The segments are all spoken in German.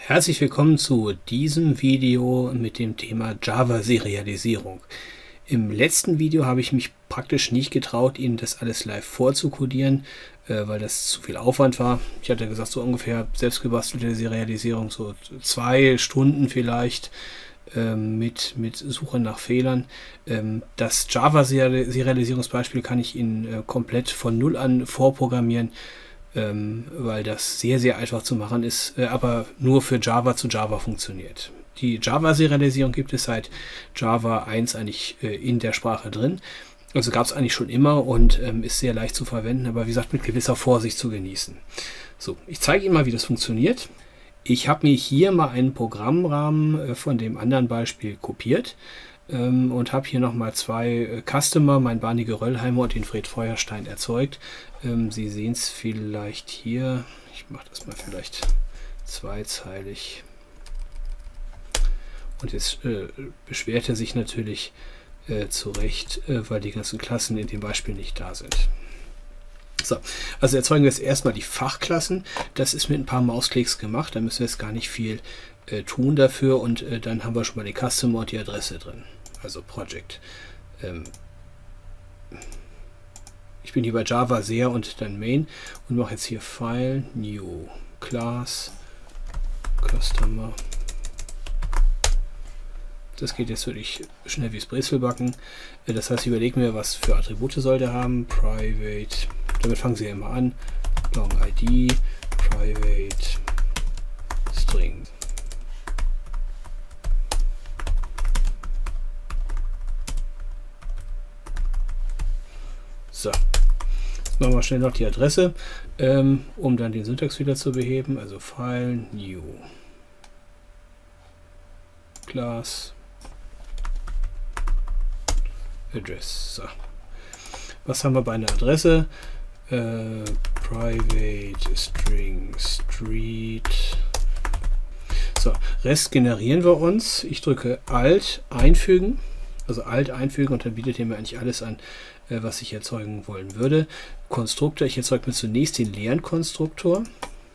Herzlich willkommen zu diesem Video mit dem Thema Java-Serialisierung. Im letzten Video habe ich mich praktisch nicht getraut, Ihnen das alles live vorzukodieren, weil das zu viel Aufwand war. Ich hatte gesagt, so ungefähr selbstgebastelte Serialisierung, so 2 Stunden vielleicht mit Suche nach Fehlern. Das Java-Serialisierungsbeispiel kann ich Ihnen komplett von Null an vorprogrammieren, weil das sehr, sehr einfach zu machen ist, aber nur für Java zu Java funktioniert. Die Java-Serialisierung gibt es seit Java 1 eigentlich in der Sprache drin. Also gab es eigentlich schon immer und ist sehr leicht zu verwenden, aber wie gesagt mit gewisser Vorsicht zu genießen. So, ich zeige Ihnen mal, wie das funktioniert. Ich habe mir hier mal einen Programmrahmen von dem anderen Beispiel kopiert und habe hier nochmal 2 Customer, mein Barney Geröllheimer und den Fred Feuerstein erzeugt. Sie sehen es vielleicht hier. Ich mache das mal vielleicht zweizeilig. Und jetzt beschwert er sich natürlich zu Recht, weil die ganzen Klassen in dem Beispiel nicht da sind. So, also erzeugen wir jetzt erstmal die Fachklassen. Das ist mit ein paar Mausklicks gemacht. Da müssen wir jetzt gar nicht viel tun dafür. Und dann haben wir schon mal den Customer und die Adresse drin. Also Project. Ich bin hier bei Java sehr und dann Main und mache jetzt hier File, New, Class, Customer. Das geht jetzt wirklich schnell wie das Brezelbacken. Das heißt, ich überlege mir, was für Attribute soll der haben. Private, damit fangen Sie ja immer an. Long ID, Private, String. So, jetzt machen wir schnell noch die Adresse, um dann den Syntaxfehler zu beheben. Also File, New, Class, Address. So. Was haben wir bei einer Adresse? Private String Street. So, Rest generieren wir uns. Ich drücke Alt einfügen. Also Alt einfügen und dann bietet er mir eigentlich alles an, was ich erzeugen wollen würde. Konstruktor, ich erzeuge mir zunächst den leeren Konstruktor.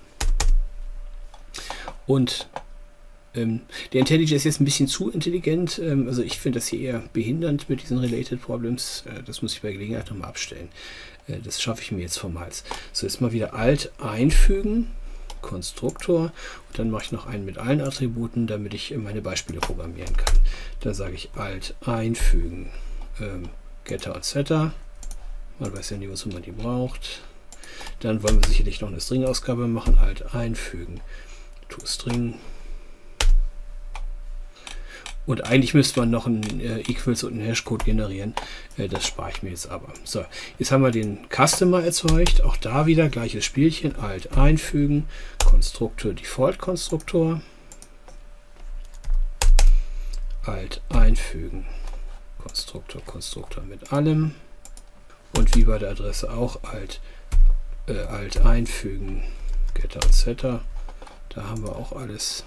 Und der IntelliJ ist jetzt ein bisschen zu intelligent. Also ich finde das hier eher behindernd mit diesen Related Problems. Das muss ich bei Gelegenheit nochmal abstellen. Das schaffe ich mir jetzt vom Hals. So, jetzt mal wieder Alt einfügen. Konstruktor. Und dann mache ich noch einen mit allen Attributen, damit ich meine Beispiele programmieren kann. Da sage ich Alt einfügen. Getter und Setter. Man weiß ja nie, wozu man die braucht. Dann wollen wir sicherlich noch eine String-Ausgabe machen. Alt einfügen. ToString. Und eigentlich müsste man noch ein Equals und einen Hashcode generieren. Das spare ich mir jetzt aber. So, jetzt haben wir den Customer erzeugt. Auch da wieder gleiches Spielchen. Alt einfügen. Konstruktor, Default Konstruktor. Alt einfügen. Konstruktor mit allem. Und wie bei der Adresse auch Alt einfügen. Getter und Setter. Da haben wir auch alles.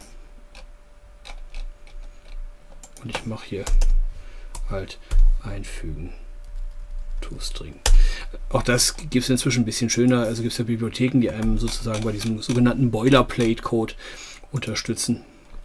Und ich mache hier Alt einfügen ToString. Auch das gibt es inzwischen ein bisschen schöner. Also gibt es ja Bibliotheken, die einem sozusagen bei diesem sogenannten Boilerplate-Code unterstützen.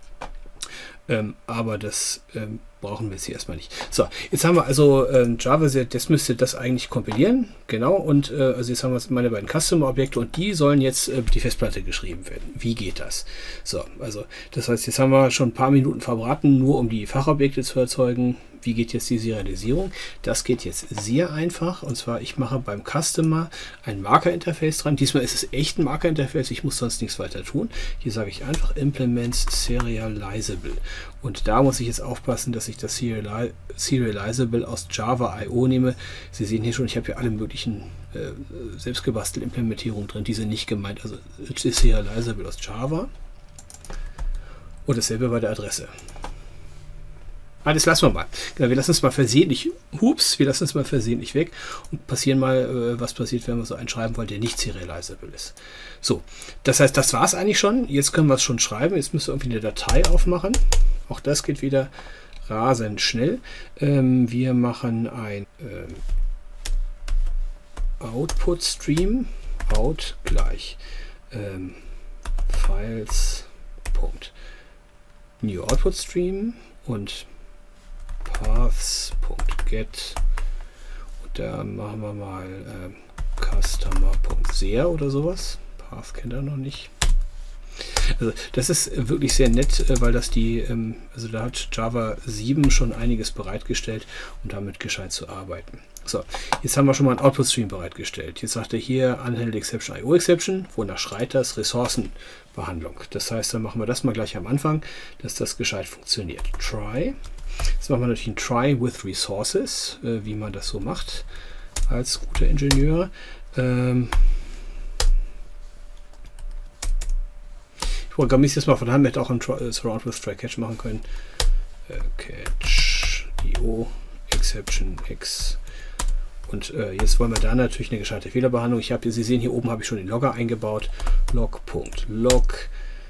Aber das brauchen wir jetzt hier erstmal nicht. So, jetzt haben wir also Java, das müsste das eigentlich kompilieren. Genau, und also jetzt haben wir meine beiden Customer-Objekte und die sollen jetzt die Festplatte geschrieben werden. Wie geht das? So, also das heißt, jetzt haben wir schon ein paar Minuten verbraten, nur um die Fachobjekte zu erzeugen. Wie geht jetzt die Serialisierung? Das geht jetzt sehr einfach. Und zwar, ich mache beim Customer ein Marker-Interface dran. Diesmal ist es echt ein Marker-Interface. Ich muss sonst nichts weiter tun. Hier sage ich einfach Implement Serializable. Und da muss ich jetzt aufpassen, dass ich das Serializable aus Java.io nehme. Sie sehen hier schon, ich habe hier alle möglichen selbstgebastelte Implementierungen drin. Die sind nicht gemeint. Also Serializable aus Java. Und dasselbe bei der Adresse. Das lassen wir mal. Genau, wir lassen es mal versehentlich, wir lassen es mal versehentlich weg und passieren mal, was passiert, wenn wir so einen schreiben wollen, der nicht serializable ist. So, das heißt, das war es eigentlich schon. Jetzt können wir es schon schreiben. Jetzt müssen wir irgendwie eine Datei aufmachen. Auch das geht wieder rasend schnell. Wir machen ein Output Stream, out gleich Files New Output Stream und paths.get und da machen wir mal customer.ser oder sowas. Path kennt er noch nicht. Also das ist wirklich sehr nett, weil das also da hat Java 7 schon einiges bereitgestellt, um damit gescheit zu arbeiten. So, jetzt haben wir schon mal einen Output Stream bereitgestellt. Jetzt sagt er hier Unhandled Exception, IO Exception, wonach schreit das? Ressourcenbehandlung. Das heißt, dann machen wir das mal gleich am Anfang, dass das gescheit funktioniert. Try. Jetzt machen wir natürlich ein Try with Resources, wie man das so macht als guter Ingenieur. Ich programmiere es jetzt mal von Hand, hätte auch ein Surround with Try Catch machen können. Catch, IO, Exception, X. Und jetzt wollen wir da natürlich eine gescheite Fehlerbehandlung. Sie sehen, hier oben habe ich schon den Logger eingebaut. Log.log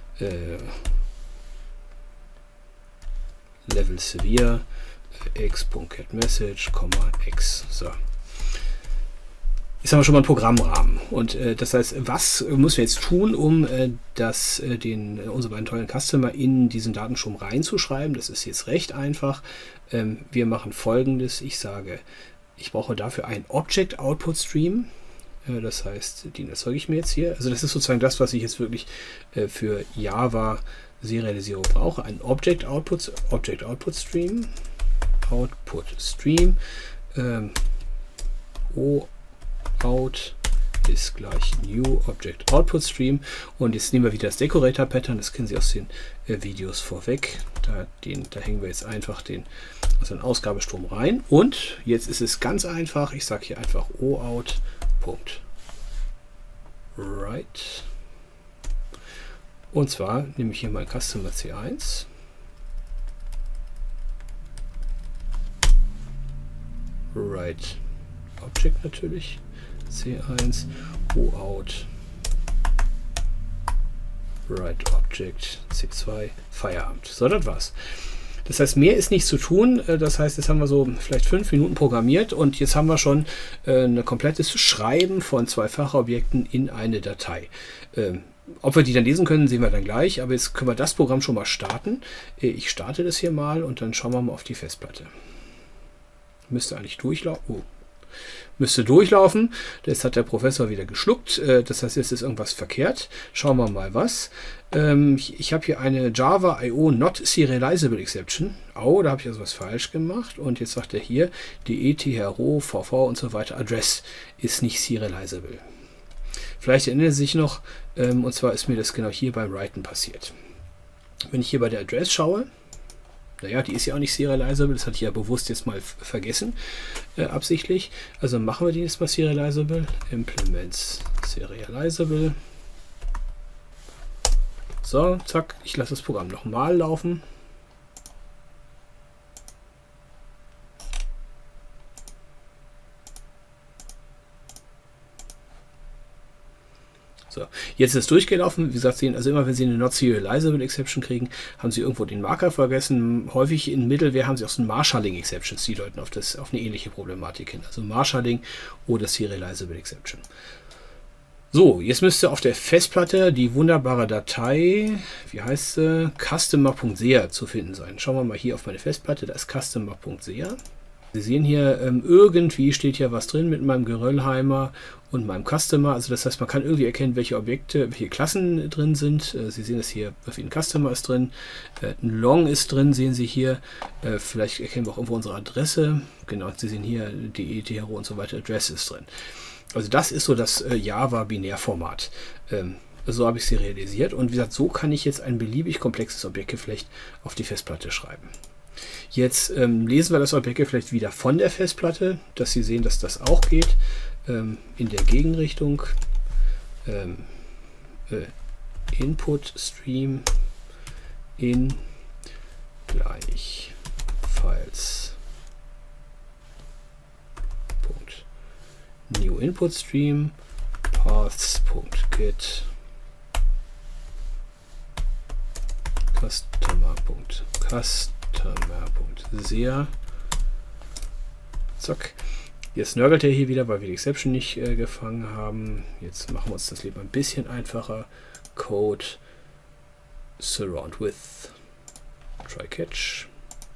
Level Severe x.getMessage, x. So. Jetzt haben wir schon mal einen Programmrahmen. Und das heißt, was müssen wir jetzt tun, um unsere beiden tollen Customer in diesen Datenstrom reinzuschreiben? Das ist jetzt recht einfach. Wir machen Folgendes. Ich sage, ich brauche dafür einen Object Output Stream. Das heißt, den erzeuge ich mir jetzt hier. Also das ist sozusagen das, was ich jetzt wirklich für Java Serialisierung brauche. Ein Object Output Stream. Output Stream. Out ist gleich New Object Output Stream. Und jetzt nehmen wir wieder das Decorator Pattern. Das kennen Sie aus den Videos vorweg. Da hängen wir jetzt einfach also einen Ausgabestrom rein. Und jetzt ist es ganz einfach. Ich sage hier einfach OOut.write. Und zwar nehme ich hier mein Customer C1. Write Object natürlich. C1, OOut, Write Object, C2, Feierabend. So, das war's. Das heißt, mehr ist nicht zu tun. Das heißt, jetzt haben wir so vielleicht 5 Minuten programmiert und jetzt haben wir schon ein komplettes Schreiben von 2 Fachobjekten in eine Datei. Ob wir die dann lesen können, sehen wir dann gleich. Aber jetzt können wir das Programm schon mal starten. Ich starte das hier mal und dann schauen wir mal auf die Festplatte. Müsste eigentlich durchlaufen. Oh. Müsste durchlaufen. Das hat der Professor wieder geschluckt. Das heißt, jetzt ist irgendwas verkehrt. Schauen wir mal was. Ich habe hier eine Java IO Not Serializable Exception. Oh, da habe ich also was falsch gemacht. Und jetzt sagt er hier, DET, Hero, VV und so weiter. Address ist nicht serializable. Vielleicht erinnern Sie sich noch, und zwar ist mir das genau hier beim Writen passiert. Wenn ich hier bei der Address schaue, naja, die ist ja auch nicht serializable, das hatte ich ja bewusst jetzt mal vergessen, absichtlich. Also machen wir die jetzt mal serializable. Implements serializable. So, zack, ich lasse das Programm nochmal laufen. So, jetzt ist es durchgelaufen. Wie gesagt, also immer wenn Sie eine Not Serializable Exception kriegen, haben Sie irgendwo den Marker vergessen. Häufig in Middleware haben Sie auch so ein Marshalling Exceptions, die deuten auf eine ähnliche Problematik hin. Also Marshalling oder Serializable Exception. So, jetzt müsste auf der Festplatte die wunderbare Datei, wie heißt sie, customer.ser zu finden sein. Schauen wir mal hier auf meine Festplatte, da ist customer.ser. Sie sehen hier, irgendwie steht hier was drin mit meinem Geröllheimer und meinem Customer. Also das heißt, man kann irgendwie erkennen, welche Objekte, welche Klassen drin sind. Sie sehen es hier, ein Customer ist drin, ein Long ist drin, sehen Sie hier. Vielleicht erkennen wir auch irgendwo unsere Adresse. Genau, Sie sehen hier DET, Hero und so weiter, Address ist drin. Also das ist so das Java-Binärformat. So habe ich sie realisiert. Und wie gesagt, so kann ich jetzt ein beliebig komplexes Objektgeflecht auf die Festplatte schreiben. Jetzt lesen wir das Objektgeflecht wieder von der Festplatte, dass Sie sehen, dass das auch geht. In der Gegenrichtung. Input Stream in gleich Files. New Input Stream paths.get customer.ser. Zack. Jetzt nörgelt er hier wieder, weil wir die Exception nicht gefangen haben. Jetzt machen wir uns das Leben ein bisschen einfacher. Code surround with try catch.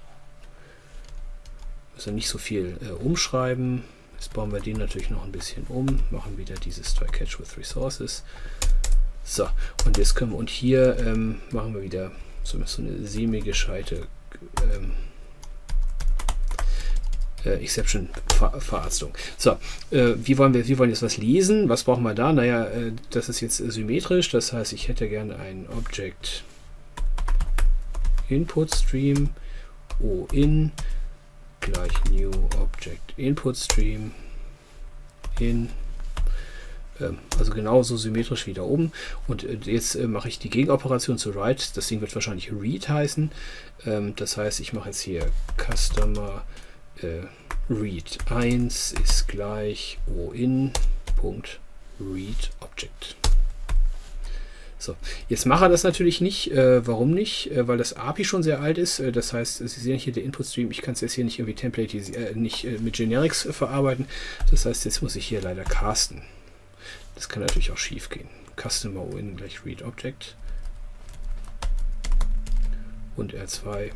Also nicht so viel umschreiben. Jetzt bauen wir den natürlich noch ein bisschen um, machen wieder dieses try catch with resources. So, und jetzt können wir, und hier machen wir wieder so eine semi-gescheite Exception-Verarztung. So, wir wollen jetzt was lesen. Was brauchen wir da? Naja, das ist jetzt symmetrisch, das heißt, ich hätte gerne ein Object Input Stream OIN gleich New Object Input Stream in, also genauso symmetrisch wie da oben. Und jetzt mache ich die Gegenoperation zu write. Das Ding wird wahrscheinlich read heißen. Das heißt, ich mache jetzt hier Customer read 1 ist gleich OIN.read Object. So, jetzt mache er das natürlich nicht. Warum nicht? Weil das API schon sehr alt ist. Das heißt, Sie sehen hier den Input Stream. Ich kann es jetzt hier nicht irgendwie Template, nicht mit Generics verarbeiten. Das heißt, jetzt muss ich hier leider casten. Das kann natürlich auch schief gehen. Customer OIN gleich read Object. Und R2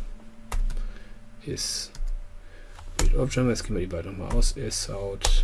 ist read Object. Jetzt gehen wir die beiden nochmal aus. Ist out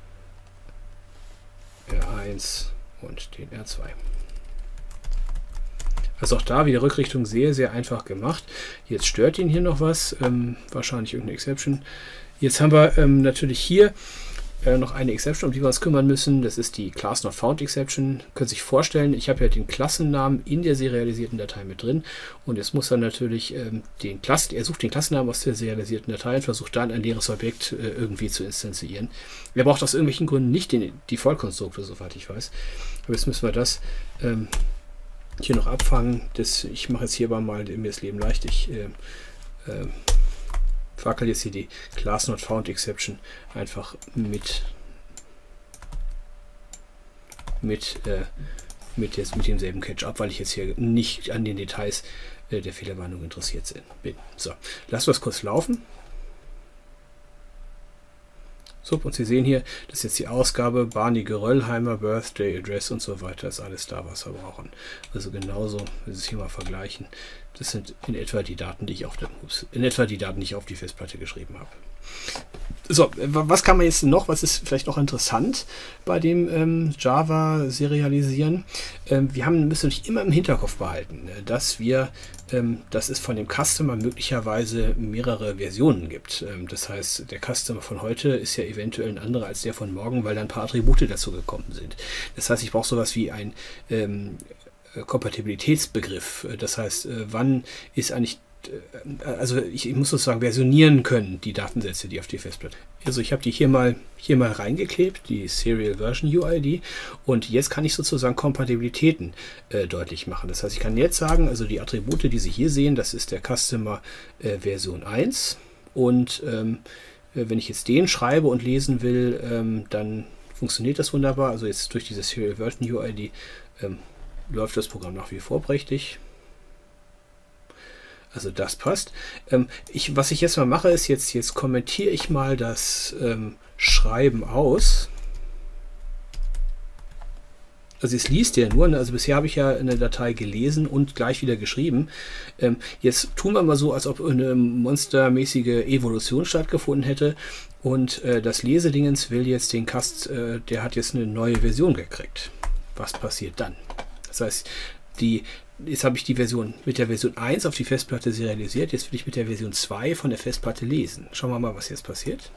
R1 und den R2. Also auch da wieder Rückrichtung sehr, sehr einfach gemacht. Jetzt stört ihn hier noch was, wahrscheinlich irgendeine Exception. Jetzt haben wir natürlich hier noch eine Exception, um die wir uns kümmern müssen. Das ist die Class Not Found Exception. Können Sie sich vorstellen, ich habe ja den Klassennamen in der serialisierten Datei mit drin. Und jetzt muss er natürlich er sucht den Klassennamen aus der serialisierten Datei und versucht dann ein leeres Objekt irgendwie zu instanzieren. Er braucht aus irgendwelchen Gründen nicht den Default-Konstruktor, soweit ich weiß. Aber jetzt müssen wir das hier noch abfangen. Ich mache jetzt hier aber mal mir das Leben leicht. Ich fackel jetzt hier die Class Not Found Exception einfach mit demselben Catch ab, weil ich jetzt hier nicht an den Details der Fehlerwarnung interessiert bin. So, lassen wir es kurz laufen. So, und Sie sehen hier, das ist jetzt die Ausgabe, Barney Geröllheimer, Birthday, Address und so weiter, ist alles da, was wir brauchen. Also genauso, wenn Sie es hier mal vergleichen, das sind in etwa die Daten, die ich auf die Festplatte geschrieben habe. So, was kann man jetzt noch, was ist vielleicht noch interessant bei dem Java serialisieren? Wir müssen natürlich immer im Hinterkopf behalten, dass es von dem Customer möglicherweise mehrere Versionen gibt. Das heißt, der Customer von heute ist ja eventuell ein anderer als der von morgen, weil da ein paar Attribute dazu gekommen sind. Das heißt, ich brauche sowas wie ein Kompatibilitätsbegriff. Das heißt, wann ist eigentlich, also ich muss sozusagen versionieren können, die Datensätze, die auf die Festplatte. Also ich habe die hier mal reingeklebt, die Serial Version UID, und jetzt kann ich sozusagen Kompatibilitäten deutlich machen. Das heißt, ich kann jetzt sagen, also die Attribute, die Sie hier sehen, das ist der Customer Version 1, und wenn ich jetzt den schreibe und lesen will, dann funktioniert das wunderbar. Also jetzt durch diese Serial Version UID läuft das Programm nach wie vor prächtig. Also das passt. Was ich jetzt mal mache, ist jetzt kommentiere ich mal das Schreiben aus. Also es liest der nur, also bisher habe ich ja eine Datei gelesen und gleich wieder geschrieben. Jetzt tun wir mal so, als ob eine monstermäßige Evolution stattgefunden hätte, und das Lesedingens will jetzt den der hat jetzt eine neue Version gekriegt. Was passiert dann? Das heißt, jetzt habe ich die Version mit der Version 1 auf die Festplatte serialisiert. Jetzt will ich mit der Version 2 von der Festplatte lesen. Schauen wir mal, was jetzt passiert.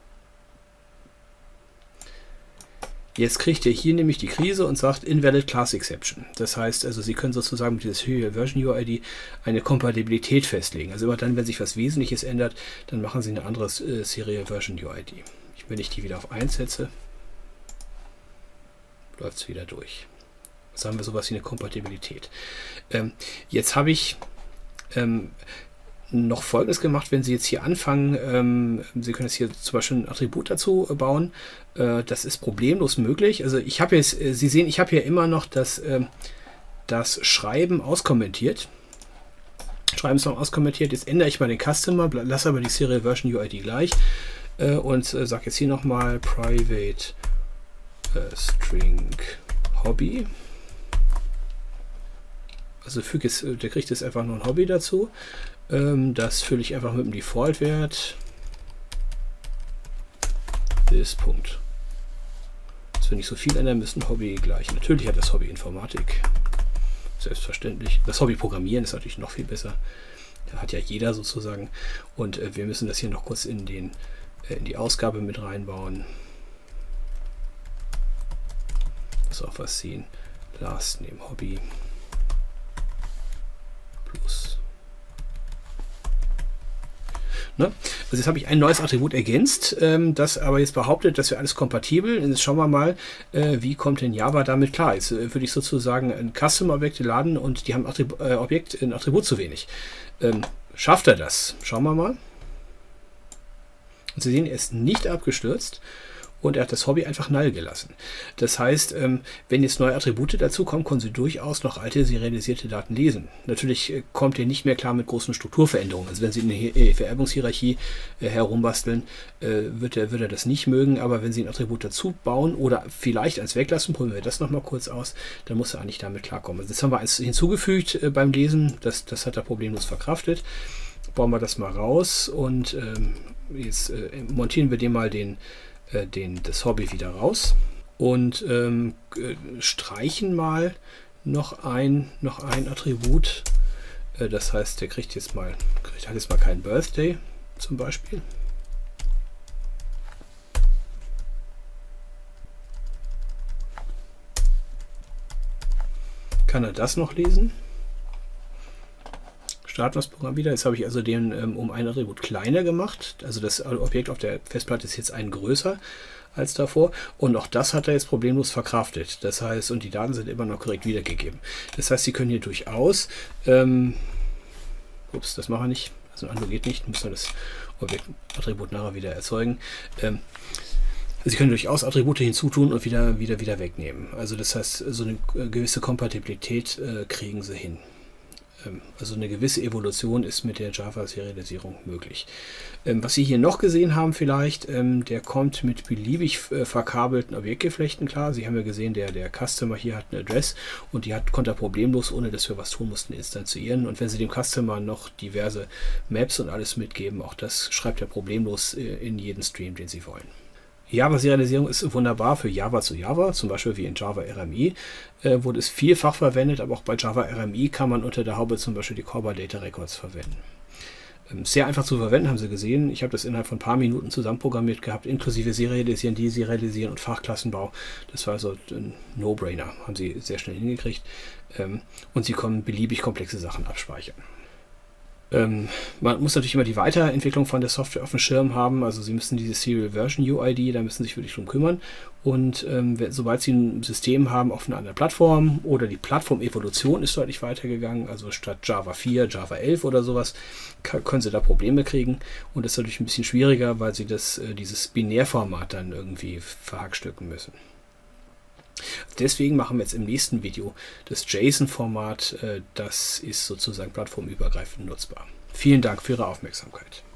Jetzt kriegt er hier nämlich die Krise und sagt Invalid Class Exception. Das heißt, also Sie können sozusagen mit dieser Serial Version UID eine Kompatibilität festlegen. Also immer dann, wenn sich was Wesentliches ändert, dann machen Sie eine andere Serial Version UID. Wenn ich die wieder auf 1 setze, läuft es wieder durch. Jetzt haben wir sowas wie eine Kompatibilität. Jetzt habe ich noch Folgendes gemacht, wenn Sie jetzt hier anfangen, Sie können jetzt hier zum Beispiel ein Attribut dazu bauen. Das ist problemlos möglich. Also ich habe jetzt, Sie sehen, ich habe hier immer noch das Schreiben auskommentiert. Schreiben ist noch auskommentiert. Jetzt ändere ich mal den Customer, lasse aber die Serial Version UID gleich und sage jetzt hier nochmal Private String Hobby. Also der kriegt jetzt einfach nur ein Hobby dazu. Das fülle ich einfach mit dem Default-Wert. Bis Punkt. Dass wir nicht so viel ändern müssen, Hobby gleich. Natürlich hat das Hobby Informatik. Selbstverständlich. Das Hobby Programmieren ist natürlich noch viel besser. Da hat ja jeder sozusagen. Und wir müssen das hier noch kurz in die Ausgabe mit reinbauen. Das auch was sehen. Last Name Hobby plus. Ne? Also jetzt habe ich ein neues Attribut ergänzt, das aber jetzt behauptet, dass wir alles kompatibel. Und jetzt schauen wir mal, wie kommt denn Java damit klar. Jetzt würde ich sozusagen ein Custom-Objekte laden und die haben ein Attribut zu wenig. Schafft er das? Schauen wir mal. Und Sie sehen, er ist nicht abgestürzt. Und er hat das Hobby einfach null gelassen. Das heißt, wenn jetzt neue Attribute dazukommen, können Sie durchaus noch alte serialisierte Daten lesen. Natürlich kommt er nicht mehr klar mit großen Strukturveränderungen. Also wenn Sie in der Vererbungshierarchie herumbasteln, wird er das nicht mögen. Aber wenn Sie ein Attribut dazu bauen oder vielleicht eins weglassen, probieren wir das nochmal kurz aus, dann muss er eigentlich damit klarkommen. Also jetzt haben wir eins hinzugefügt beim Lesen. Das hat er problemlos verkraftet. Bauen wir das mal raus und jetzt montieren wir dem mal das Hobby wieder raus und streichen mal noch ein Attribut. Das heißt, der hat jetzt mal keinen Birthday zum Beispiel. Kann er das noch lesen? Starten wir das Programm wieder. Jetzt habe ich also den um ein Attribut kleiner gemacht. Also das Objekt auf der Festplatte ist jetzt ein größer als davor. Und auch das hat er jetzt problemlos verkraftet. Das heißt, und die Daten sind immer noch korrekt wiedergegeben. Das heißt, Sie können hier durchaus, ups, das machen wir nicht. Also ein Undo geht nicht, müssen wir das Attribut nachher wieder erzeugen. Sie können durchaus Attribute hinzutun und wieder wegnehmen. Also das heißt, so eine gewisse Kompatibilität kriegen Sie hin. Also eine gewisse Evolution ist mit der Java-Serialisierung möglich. Was Sie hier noch gesehen haben vielleicht, der kommt mit beliebig verkabelten Objektgeflechten klar. Sie haben ja gesehen, der Customer hier hat eine Address und konnte er problemlos, ohne dass wir was tun mussten, instanzieren. Und wenn Sie dem Customer noch diverse Maps und alles mitgeben, auch das schreibt er problemlos in jeden Stream, den Sie wollen. Java-Serialisierung ist wunderbar für Java zu Java, zum Beispiel wie in Java RMI, wurde es vielfach verwendet, aber auch bei Java RMI kann man unter der Haube zum Beispiel die Core Data Records verwenden. Sehr einfach zu verwenden, haben Sie gesehen. Ich habe das innerhalb von ein paar Minuten zusammenprogrammiert gehabt, inklusive Serialisieren, Deserialisieren und Fachklassenbau. Das war also ein No-Brainer, haben Sie sehr schnell hingekriegt. Und Sie können beliebig komplexe Sachen abspeichern. Man muss natürlich immer die Weiterentwicklung von der Software auf dem Schirm haben. Also Sie müssen diese Serial Version UID, da müssen Sie sich wirklich drum kümmern. Und sobald Sie ein System haben auf einer anderen Plattform oder die Plattform-Evolution ist deutlich weitergegangen, also statt Java 4, Java 11 oder sowas, können Sie da Probleme kriegen. Und das ist natürlich ein bisschen schwieriger, weil Sie dieses Binärformat dann irgendwie verhackstücken müssen. Deswegen machen wir jetzt im nächsten Video das JSON-Format. Das ist sozusagen plattformübergreifend nutzbar. Vielen Dank für Ihre Aufmerksamkeit.